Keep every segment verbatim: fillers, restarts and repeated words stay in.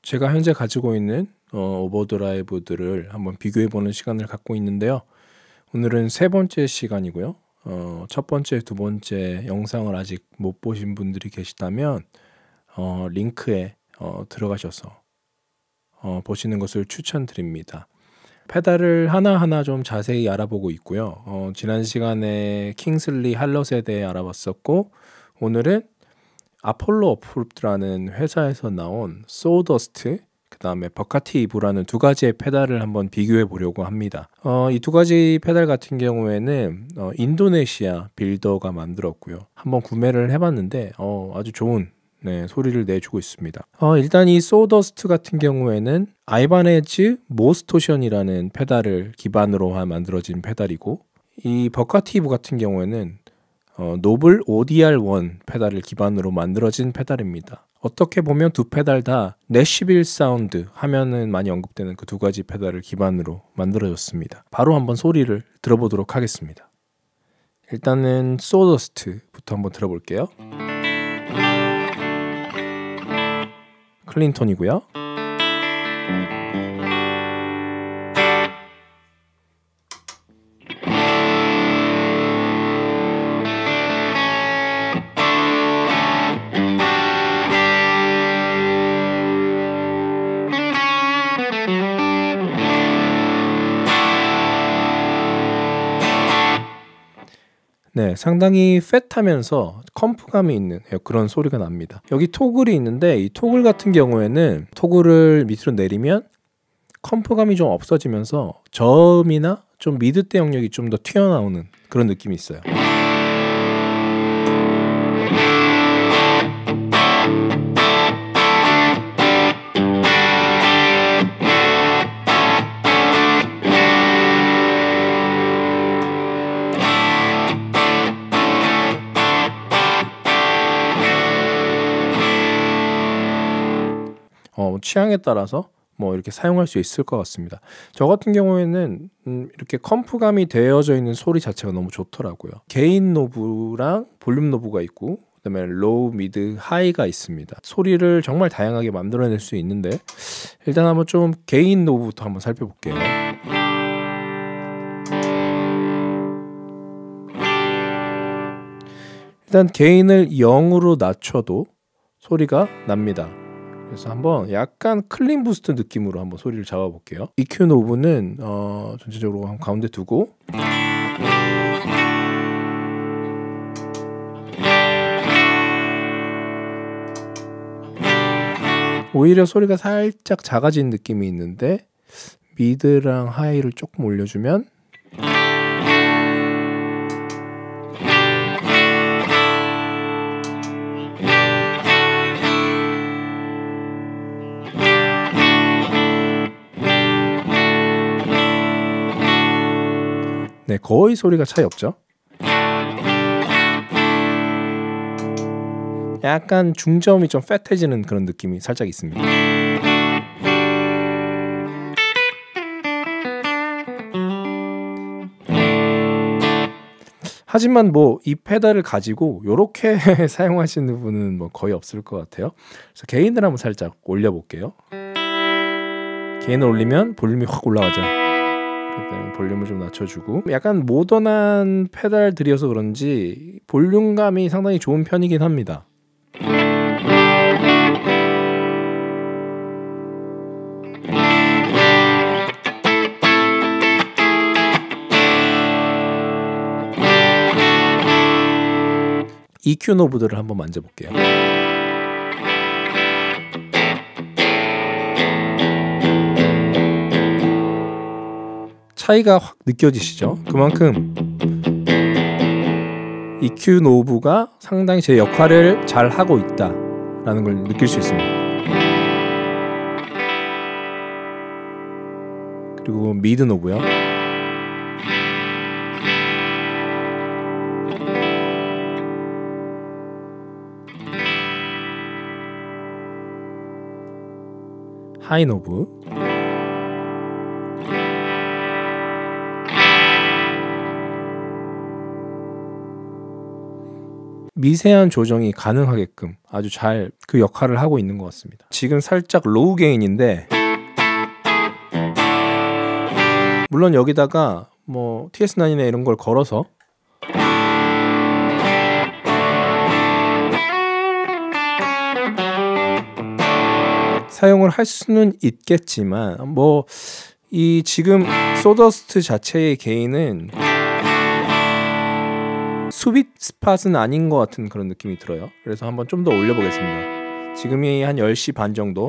제가 현재 가지고 있는 어, 오버드라이브들을 한번 비교해보는 시간을 갖고 있는데요. 오늘은 세 번째 시간이고요. 어, 첫 번째, 두 번째 영상을 아직 못 보신 분들이 계시다면 어, 링크에 어, 들어가셔서 어, 보시는 것을 추천드립니다. 페달을 하나하나 좀 자세히 알아보고 있고요. 어, 지난 시간에 킹슬리 할럿에 대해 알아봤었고, 오늘은 아폴로 어프루프드라는 회사에서 나온 소더스트, 그 다음에 버카티브라는 두 가지의 페달을 한번 비교해 보려고 합니다. 어, 이 두 가지 페달 같은 경우에는 어, 인도네시아 빌더가 만들었고요. 한번 구매를 해봤는데 어, 아주 좋은 네, 소리를 내주고 있습니다. 어, 일단 이 소더스트 같은 경우에는 아이바네즈 모스토션이라는 페달을 기반으로 만들어진 페달이고, 이 버카티브 같은 경우에는 어, 노블 오디알 원 페달을 기반으로 만들어진 페달입니다. 어떻게 보면 두 페달 다 내쉬빌 사운드 하면은 많이 언급되는 그 두 가지 페달을 기반으로 만들어졌습니다. 바로 한번 소리를 들어보도록 하겠습니다. 일단은 소더스트부터 한번 들어볼게요. 클린톤이고요. 네, 상당히 팻하면서 컴프감이 있는 그런 소리가 납니다. 여기 토글이 있는데 이 토글 같은 경우에는 토글을 밑으로 내리면 컴프감이 좀 없어지면서 저음이나 좀 미드대 영역이 좀 더 튀어나오는 그런 느낌이 있어요. 어, 취향에 따라서 뭐 이렇게 사용할 수 있을 것 같습니다. 저 같은 경우에는 음, 이렇게 컴프감이 되어져 있는 소리 자체가 너무 좋더라고요. 게인 노브랑 볼륨 노브가 있고, 그다음에 로우, 미드, 하이가 있습니다. 소리를 정말 다양하게 만들어낼 수 있는데, 일단 한번 좀 게인 노브부터 한번 살펴볼게요. 일단 게인을 영으로 낮춰도 소리가 납니다. 그래서 한번 약간 클린 부스트 느낌으로 한번 소리를 잡아볼게요. 이큐 노브는 어, 전체적으로 한 가운데 두고, 오히려 소리가 살짝 작아진 느낌이 있는데 미드랑 하이를 조금 올려주면 네, 거의 소리가 차이 없죠. 약간 중저음이 좀 팻해지는 그런 느낌이 살짝 있습니다. 하지만 뭐 이 페달을 가지고 이렇게 사용하시는 분은 뭐 거의 없을 것 같아요. 그래서 게인을 한번 살짝 올려볼게요. 게인을 올리면 볼륨이 확 올라가죠. 그다음에 볼륨을 좀 낮춰주고, 약간 모던한 페달들이어서 그런지 볼륨감이 상당히 좋은 편이긴 합니다. 이큐 노브들을 한번 만져볼게요. 차이가 확 느껴지시죠? 그만큼 이큐 노브가 상당히 제 역할을 잘 하고 있다라는 걸 느낄 수 있습니다. 그리고 미드 노브요. 하이 노브. 미세한 조정이 가능하게끔 아주 잘 그 역할을 하고 있는 것 같습니다. 지금 살짝 로우 게인인데 물론 여기다가 뭐 티에스 나인이나 이런 걸 걸어서 사용을 할 수는 있겠지만 뭐 이 지금 소더스트 자체의 게인은 스윗 스팟은 아닌 것 같은 그런 느낌이 들어요. 그래서 한번 좀 더 올려보겠습니다. 지금이 한 열 시 반 정도.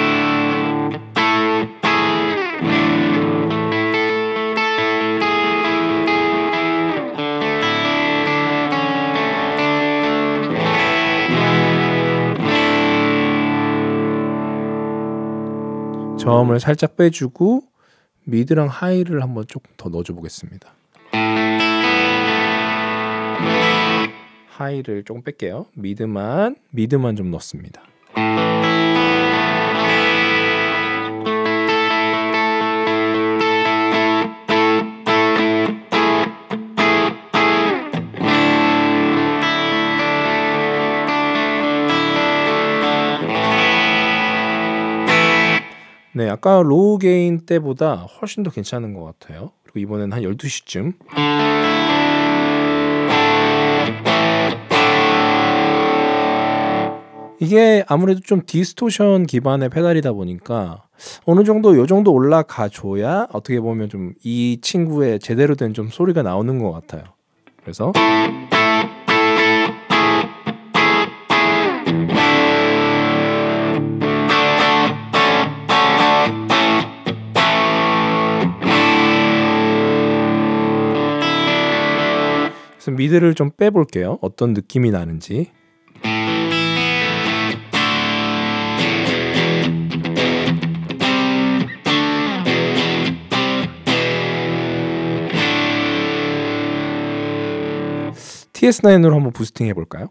저음을 살짝 빼주고 미드랑 하이를 한번 조금 더 넣어줘 보겠습니다. 하이를 조금 뺄게요. 미드만 미드만 좀 넣습니다. 네, 아까 로우 게인 때보다 훨씬 더 괜찮은 것 같아요. 그리고 이번엔 한 열두 시쯤 이게 아무래도 좀 디스토션 기반의 페달이다 보니까 어느 정도 요 정도 올라가 줘야 어떻게 보면 좀 이 친구의 제대로 된 좀 소리가 나오는 것 같아요. 그래서 그래서 미드를 좀 빼볼게요. 어떤 느낌이 나는지. 티에스 나인으로 한번 부스팅 해볼까요?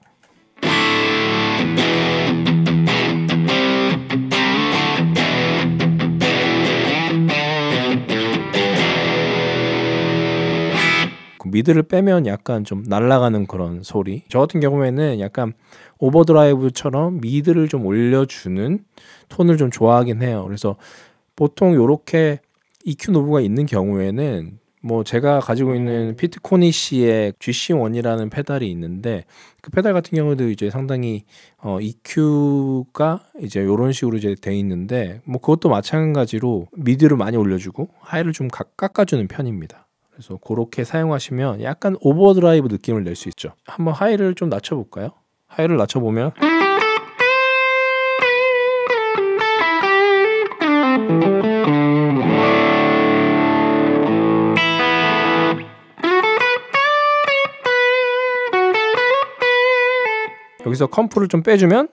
미드를 빼면 약간 좀 날아가는 그런 소리. 저 같은 경우에는 약간 오버드라이브처럼 미드를 좀 올려주는 톤을 좀 좋아하긴 해요. 그래서 보통 이렇게 이큐 노브가 있는 경우에는 뭐 제가 가지고 있는 피트 코니시의 지씨 원이라는 페달이 있는데 그 페달 같은 경우도 이제 상당히 어 이큐가 이제 이런 식으로 이제 돼 있는데 뭐 그것도 마찬가지로 미드를 많이 올려주고 하이를 좀 깎아주는 편입니다. 그래서 그렇게 사용하시면 약간 오버드라이브 느낌을 낼 수 있죠. 한번 하이를 좀 낮춰볼까요? 하이를 낮춰보면 여기서 컴프를 좀 빼주면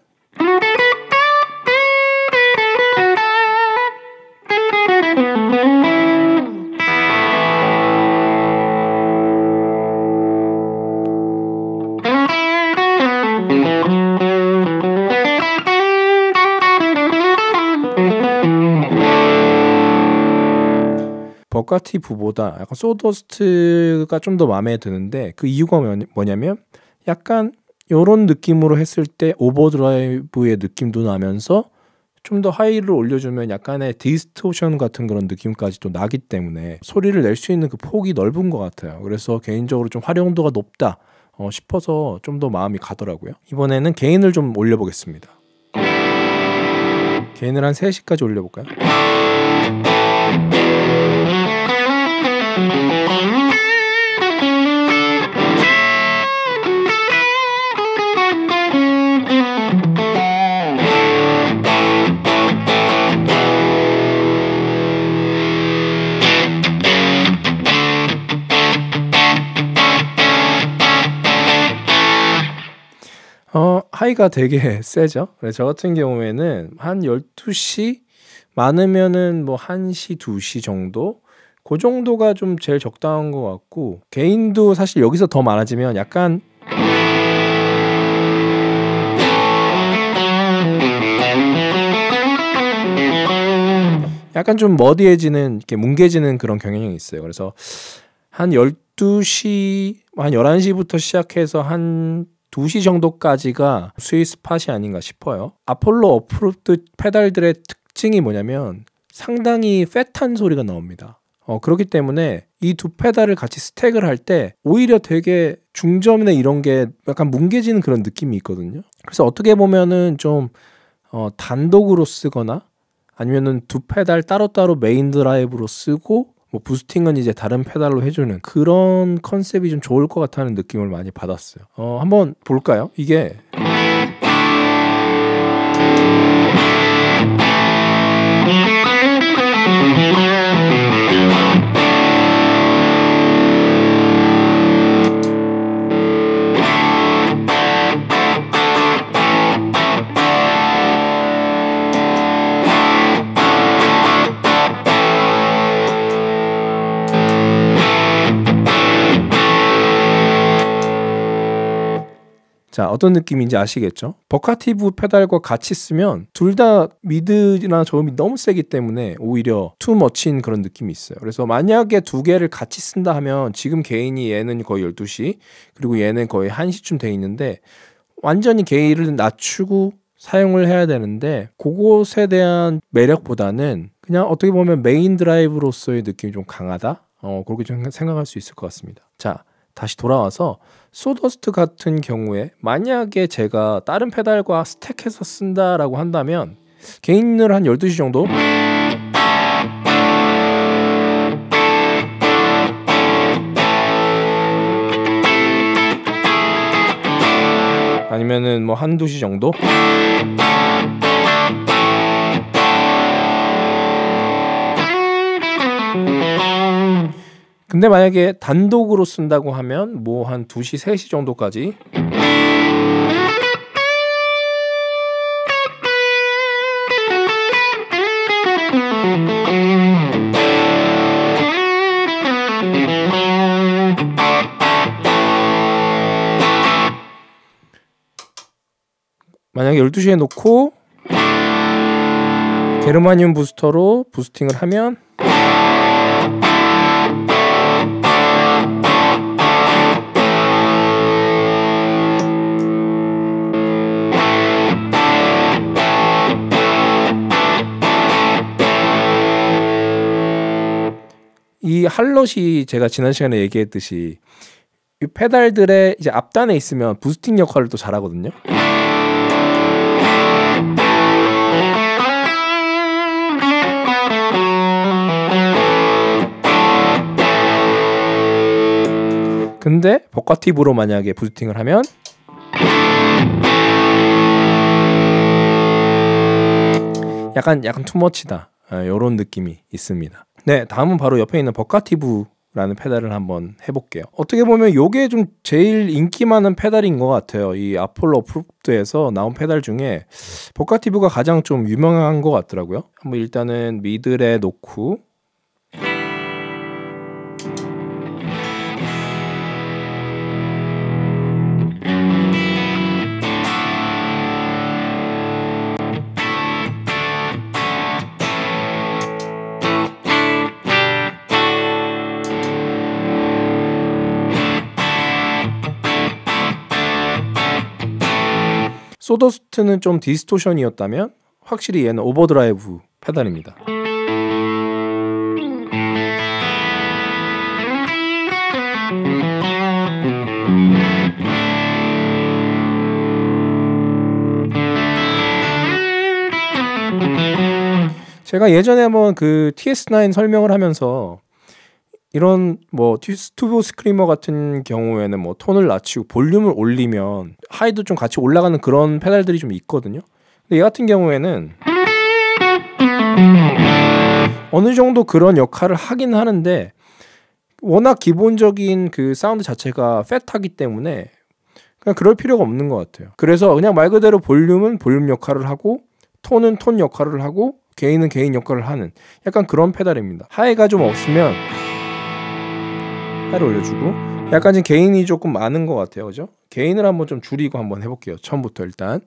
버가티 부보다 약간 소더스트가 좀 더 마음에 드는데 그 이유가 뭐냐면 약간 이런 느낌으로 했을 때 오버드라이브의 느낌도 나면서 좀 더 하이를 올려주면 약간의 디스토션 같은 그런 느낌까지 또 나기 때문에 소리를 낼 수 있는 그 폭이 넓은 것 같아요. 그래서 개인적으로 좀 활용도가 높다 어, 싶어서 좀 더 마음이 가더라고요. 이번에는 게인을 좀 올려보겠습니다. 게인을 한 세 시까지 올려볼까요? 어, 하이가 되게 세죠. 그래서 저 같은 경우에는 한 열두 시 많으면은 뭐 한 시, 두 시 정도 그 정도가 좀 제일 적당한 것 같고 게인도 사실 여기서 더 많아지면 약간 약간 좀 머디해지는 이렇게 뭉개지는 그런 경향이 있어요. 그래서 한 열두 시, 한 열한 시부터 시작해서 한 두 시 정도까지가 스윗 스팟이 아닌가 싶어요. 아폴로 어프로드 페달들의 특징이 뭐냐면 상당히 팻한 소리가 나옵니다. 어, 그렇기 때문에 이 두 페달을 같이 스택을 할 때 오히려 되게 중점이나 이런 게 약간 뭉개지는 그런 느낌이 있거든요. 그래서 어떻게 보면은 좀 어, 단독으로 쓰거나 아니면은 두 페달 따로따로 메인 드라이브로 쓰고 뭐 부스팅은 이제 다른 페달로 해주는 그런 컨셉이 좀 좋을 것 같다는 느낌을 많이 받았어요. 어, 한번 볼까요? 이게 자, 어떤 느낌인지 아시겠죠? 버카티브 페달과 같이 쓰면 둘 다 미드나 저음이 너무 세기 때문에 오히려 투머치인 그런 느낌이 있어요. 그래서 만약에 두 개를 같이 쓴다 하면 지금 게인이 얘는 거의 열두 시 그리고 얘는 거의 한 시쯤 돼 있는데 완전히 게인을 낮추고 사용을 해야 되는데 그것에 대한 매력보다는 그냥 어떻게 보면 메인 드라이브로서의 느낌이 좀 강하다? 어, 그렇게 좀 생각할 수 있을 것 같습니다. 자, 다시 돌아와서 소더스트 같은 경우에 만약에 제가 다른 페달과 스택해서 쓴다라고 한다면 게인을 한 열두 시 정도 아니면은 뭐 한두 시 정도 근데 만약에 단독으로 쓴다고 하면 뭐 한 두 시, 세 시 정도까지 만약에 열두 시에 놓고 게르마늄 부스터로 부스팅을 하면 이 할롯이 제가 지난 시간에 얘기했듯이 이 페달들의 이제 앞단에 있으면 부스팅 역할을 또 잘하거든요. 근데 버카티브로 만약에 부스팅을 하면 약간 약간 투머치다. 이런 느낌이 있습니다. 네, 다음은 바로 옆에 있는 버카티브라는 페달을 한번 해볼게요. 어떻게 보면 이게 좀 제일 인기 많은 페달인 것 같아요. 이 아폴로 어프로드에서 나온 페달 중에 버카티브가 가장 좀 유명한 것 같더라고요. 한번 일단은 미들에 놓고 소더스트는 좀 디스토션이었다면 확실히 얘는 오버드라이브 페달입니다. 제가 예전에 한번 그 티에스 나인 설명을 하면서 이런 뭐 튜브 스크리머 같은 경우에는 뭐 톤을 낮추고 볼륨을 올리면 하이도 좀 같이 올라가는 그런 페달들이 좀 있거든요. 근데 얘 같은 경우에는 어느 정도 그런 역할을 하긴 하는데 워낙 기본적인 그 사운드 자체가 팻하기 때문에 그냥 그럴 필요가 없는 것 같아요. 그래서 그냥 말 그대로 볼륨은 볼륨 역할을 하고 톤은 톤 역할을 하고 게인은 게인 역할을 하는 약간 그런 페달입니다. 하이가 좀 없으면 하이를 올려주고 약간 지금 게인이 조금 많은 것 같아요. 그죠? 게인을 한번 좀 줄이고 한번 해볼게요. 처음부터 일단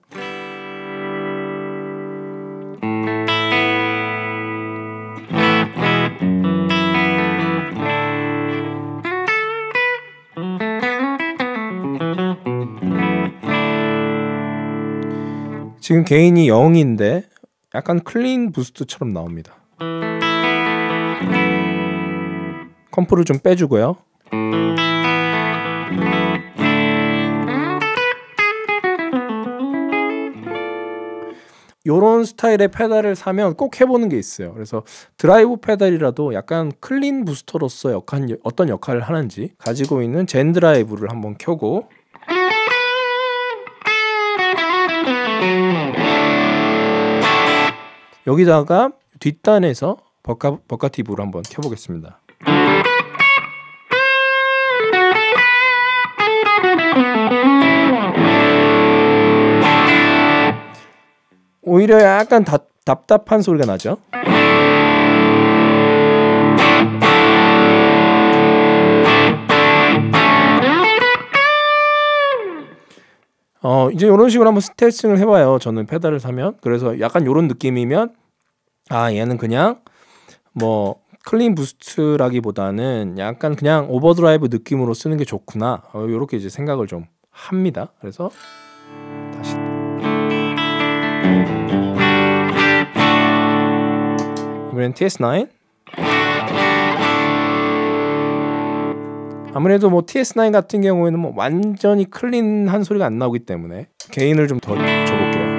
지금 게인이 영인데 약간 클린 부스트처럼 나옵니다. 컴프를 좀 빼주고요. 요런 스타일의 페달을 사면 꼭 해보는 게 있어요. 그래서 드라이브 페달이라도 약간 클린 부스터로서 역한, 어떤 역할을 하는지 가지고 있는 젠 드라이브를 한번 켜고 여기다가 뒷단에서 버카, 버카티브를 한번 켜보겠습니다. 오히려 약간 답, 답답한 소리가 나죠. 어 이제 이런 식으로 한번 테스팅을 해봐요. 저는 페달을 사면. 그래서 약간 이런 느낌이면 아 얘는 그냥 뭐 클린 부스트라기보다는 약간 그냥 오버드라이브 느낌으로 쓰는 게 좋구나. 어, 이렇게 이제 생각을 좀 합니다. 그래서 다시 이번엔 티에스 나인. 아무래도 뭐 티에스 나인 같은 경우에는 뭐 완전히 클린한 소리가 안 나오기 때문에 게인을 좀 더 줘볼게요.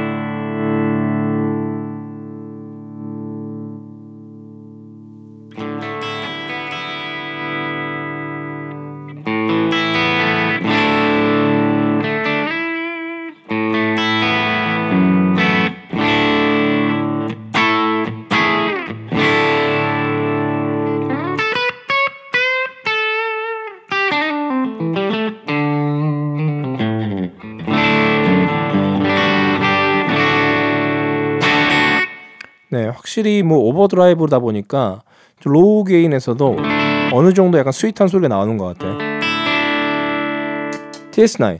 네, 확실히 뭐 오버드라이브다 보니까 로우 게인에서도 어느 정도 약간 스윗한 소리가 나오는 것 같아요. 티에스 나인.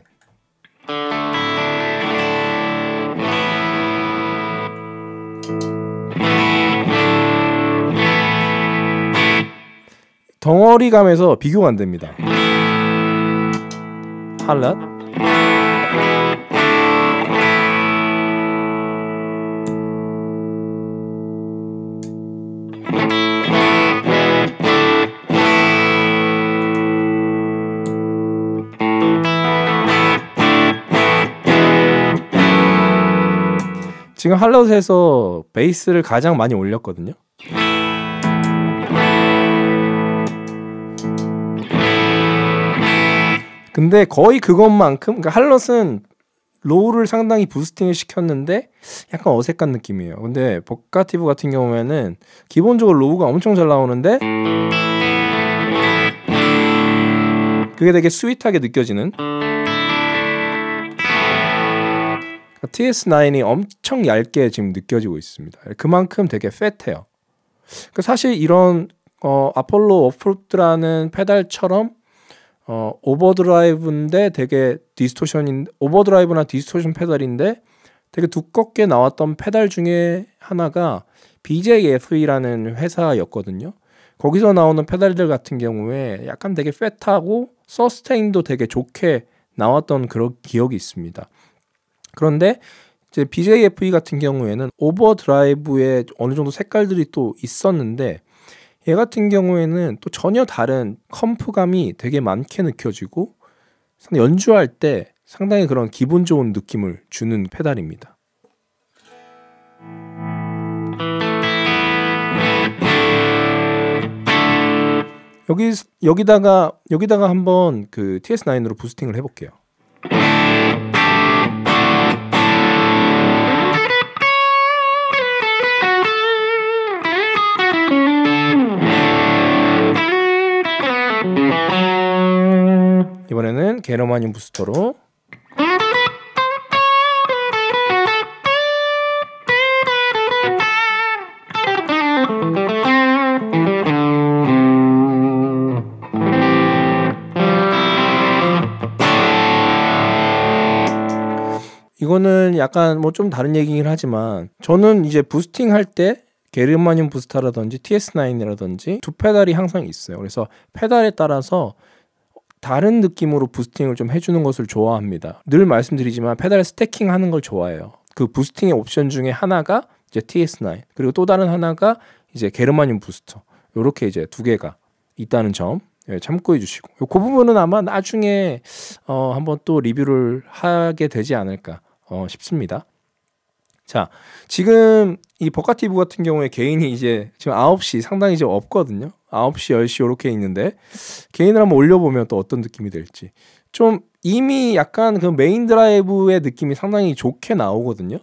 덩어리감에서 비교가 안 됩니다. 할랏. 지금 할럿에서 베이스를 가장 많이 올렸거든요. 근데 거의 그것만큼, 그러니까 할럿은 로우를 상당히 부스팅을 시켰는데 약간 어색한 느낌이에요. 근데 버카티브 같은 경우에는 기본적으로 로우가 엄청 잘 나오는데 그게 되게 스윗하게 느껴지는, 티에스 나인이 엄청 얇게 지금 느껴지고 있습니다. 그만큼 되게 팻해요. 사실 이런 어, 아폴로 오프로드라는 페달처럼 어, 오버드라이브인데 되게 디스토션인, 오버드라이브나 디스토션 페달인데 되게 두껍게 나왔던 페달 중에 하나가 비제이에프이라는 회사였거든요. 거기서 나오는 페달들 같은 경우에 약간 되게 팻하고 서스테인도 되게 좋게 나왔던 그런 기억이 있습니다. 그런데 이제 비제이에프이 같은 경우에는 오버드라이브에 어느 정도 색깔들이 또 있었는데 얘 같은 경우에는 또 전혀 다른 컴프감이 되게 많게 느껴지고 연주할 때 상당히 그런 기분 좋은 느낌을 주는 페달입니다. 여기 여기다가 여기다가 한번 그 티에스 나인으로 부스팅을 해볼게요. 이번에는 게르마늄 부스터로 이거는 약간 뭐 좀 다른 얘기긴 하지만 저는 이제 부스팅 할 때 게르마늄 부스터라든지 티에스 나인이라든지 두 페달이 항상 있어요. 그래서 페달에 따라서 다른 느낌으로 부스팅을 좀 해주는 것을 좋아합니다. 늘 말씀드리지만 페달 스태킹 하는 걸 좋아해요. 그 부스팅의 옵션 중에 하나가 이제 티 에스 나인, 그리고 또 다른 하나가 이제 게르마늄 부스터, 요렇게 이제 두 개가 있다는 점 예, 참고해 주시고, 그 부분은 아마 나중에 어, 한번 또 리뷰를 하게 되지 않을까 어, 싶습니다. 자, 지금 이 버카티브 같은 경우에 개인이 이제 지금 아홉 시 상당히 이제 없거든요. 아홉 시, 열 시 이렇게 있는데 개인을 한번 올려보면 또 어떤 느낌이 될지, 좀 이미 약간 그 메인 드라이브의 느낌이 상당히 좋게 나오거든요.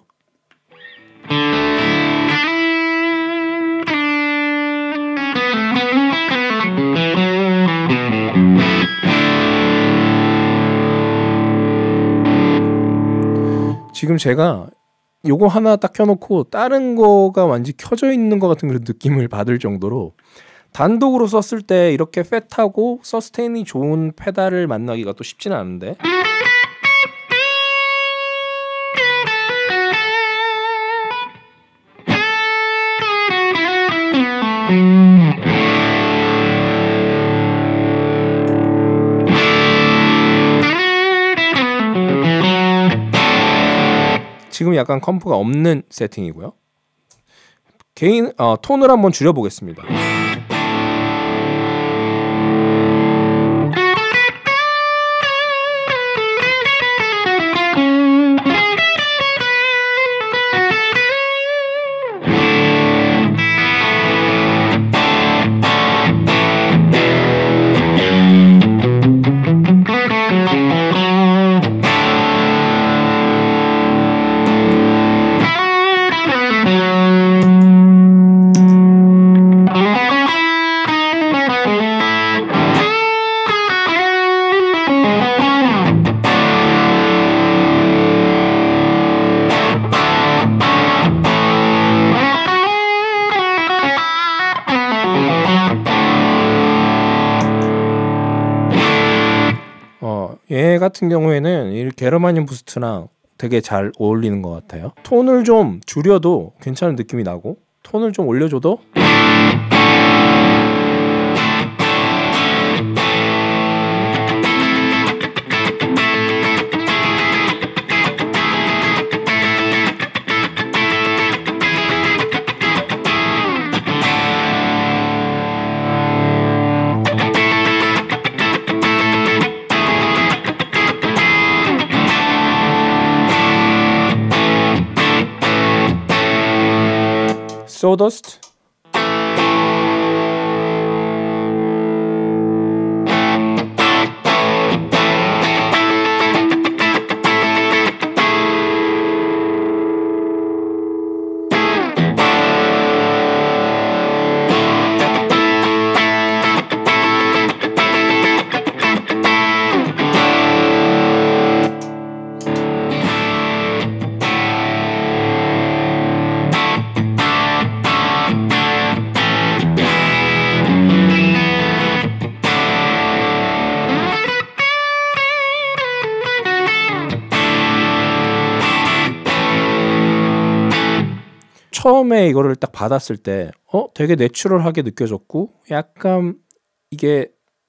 지금 제가 요거 하나 딱 켜놓고 다른 거가 완전히 켜져 있는 것 같은 그런 느낌을 받을 정도로 단독으로 썼을 때 이렇게 팻하고 서스테인이 좋은 페달을 만나기가 또 쉽지는 않은데, 지금 약간 컴프가 없는 세팅이고요. 개인 어, 톤을 한번 줄여보겠습니다. 얘 같은 경우에는 이 게르마늄 부스트랑 되게 잘 어울리는 것 같아요. 톤을 좀 줄여도 괜찮은 느낌이 나고, 톤을 좀 올려줘도 Sawdust. 처음에 이거를 딱 받았을 때 어? 되게 내추럴하게 느껴졌고, 약간 이게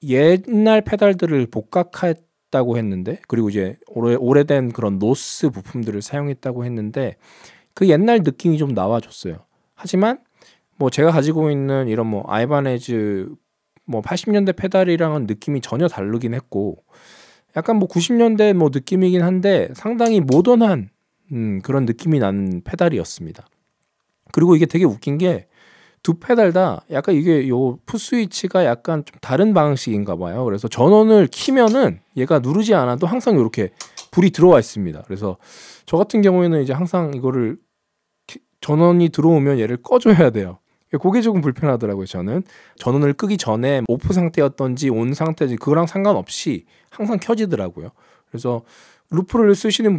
옛날 페달들을 복각했다고 했는데, 그리고 이제 오래, 오래된 그런 노스 부품들을 사용했다고 했는데 그 옛날 느낌이 좀 나와줬어요. 하지만 뭐 제가 가지고 있는 이런 뭐 아이바네즈 뭐 팔십 년대 페달이랑은 느낌이 전혀 다르긴 했고, 약간 뭐 구십 년대 뭐 느낌이긴 한데 상당히 모던한 음, 그런 느낌이 나는 페달이었습니다. 그리고 이게 되게 웃긴 게 두 페달 다 약간 이게 요 풋스위치가 약간 좀 다른 방식인가 봐요. 그래서 전원을 키면은 얘가 누르지 않아도 항상 이렇게 불이 들어와 있습니다. 그래서 저 같은 경우에는 이제 항상 이거를 키, 전원이 들어오면 얘를 꺼줘야 돼요. 그게 조금 불편하더라고요. 저는 전원을 끄기 전에 오프 상태였던지 온 상태인지 그거랑 상관없이 항상 켜지더라고요. 그래서 루프를 쓰시는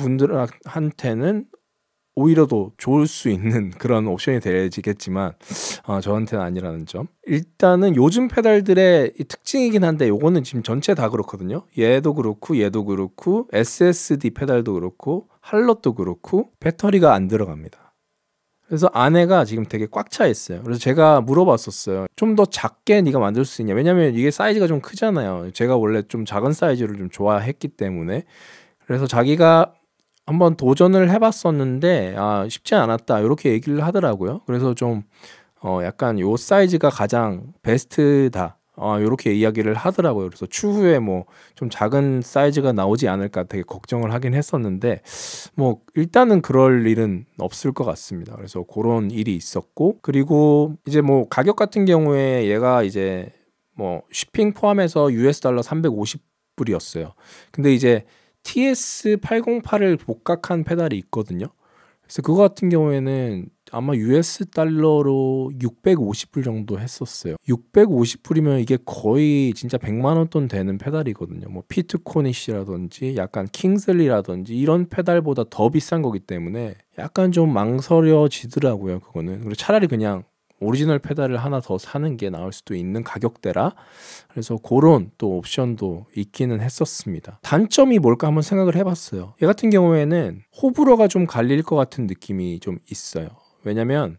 분들한테는 오히려 더 좋을 수 있는 그런 옵션이 되겠지만 어, 저한테는 아니라는 점. 일단은 요즘 페달들의 특징이긴 한데 요거는 지금 전체 다 그렇거든요. 얘도 그렇고 얘도 그렇고 에스에스디 페달도 그렇고 할럿도 그렇고 배터리가 안 들어갑니다. 그래서 안에가 지금 되게 꽉 차 있어요. 그래서 제가 물어봤었어요. 좀 더 작게 네가 만들 수 있냐. 왜냐면 이게 사이즈가 좀 크잖아요. 제가 원래 좀 작은 사이즈를 좀 좋아했기 때문에. 그래서 자기가 한번 도전을 해 봤었는데 아 쉽지 않았다 요렇게 얘기를 하더라고요. 그래서 좀 어 약간 "요 사이즈가 가장 베스트다." 아 요렇게 이야기를 하더라고요. 그래서 추후에 뭐 좀 작은 사이즈가 나오지 않을까 되게 걱정을 하긴 했었는데 뭐 일단은 그럴 일은 없을 것 같습니다. 그래서 고런 일이 있었고 그리고 이제 뭐 가격 같은 경우에 얘가 이제 뭐 shipping 포함해서 유에스 달러 삼백오십 불이었어요. 근데 이제 티에스 팔공팔을 복각한 페달이 있거든요. 그래서 그거 같은 경우에는 아마 유에스 달러로 육백오십 불 정도 했었어요. 육백오십 불이면 이게 거의 진짜 백만 원 돈 되는 페달이거든요. 뭐 피트코니시라든지 약간 킹슬리라든지 이런 페달보다 더 비싼 거기 때문에 약간 좀 망설여지더라고요, 그거는. 그리고 차라리 그냥 오리지널 페달을 하나 더 사는 게 나을 수도 있는 가격대라 그래서 고런 또 옵션도 있기는 했었습니다. 단점이 뭘까 한번 생각을 해봤어요. 얘 같은 경우에는 호불호가 좀 갈릴 것 같은 느낌이 좀 있어요. 왜냐면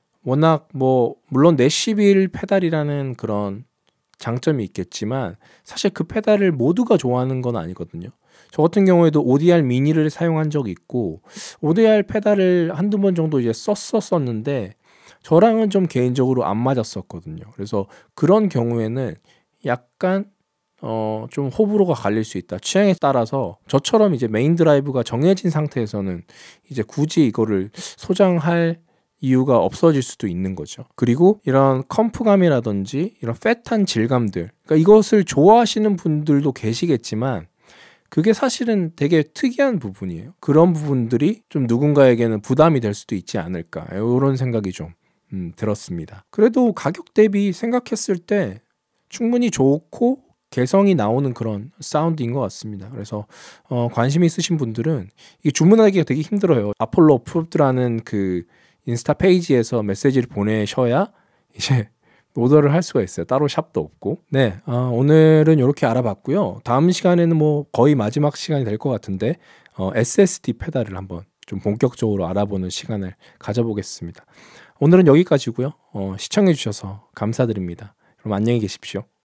워낙 뭐 물론 내십일 페달이라는 그런 장점이 있겠지만 사실 그 페달을 모두가 좋아하는 건 아니거든요. 저 같은 경우에도 오디알 미니를 사용한 적이 있고 오디알 페달을 한두 번 정도 이제 썼었었는데 저랑은 좀 개인적으로 안 맞았었거든요. 그래서 그런 경우에는 약간 어 좀 호불호가 갈릴 수 있다. 취향에 따라서 저처럼 이제 메인 드라이브가 정해진 상태에서는 이제 굳이 이거를 소장할 이유가 없어질 수도 있는 거죠. 그리고 이런 컴프감이라든지 이런 팻한 질감들 그러니까 이것을 좋아하시는 분들도 계시겠지만 그게 사실은 되게 특이한 부분이에요. 그런 부분들이 좀 누군가에게는 부담이 될 수도 있지 않을까 요런 생각이 좀 음 들었습니다. 그래도 가격 대비 생각했을 때 충분히 좋고 개성이 나오는 그런 사운드인 것 같습니다. 그래서 어 관심 있으신 분들은 이게 주문하기가 되게 힘들어요. 아폴로 어프로드라는 그 인스타 페이지에서 메시지를 보내셔야 이제 오더를 할 수가 있어요. 따로 샵도 없고. 네, 어, 오늘은 이렇게 알아봤고요. 다음 시간에는 뭐 거의 마지막 시간이 될 것 같은데 어, 에스에스디 페달을 한번 좀 본격적으로 알아보는 시간을 가져보겠습니다. 오늘은 여기까지고요. 어, 시청해 주셔서 감사드립니다. 그럼 안녕히 계십시오.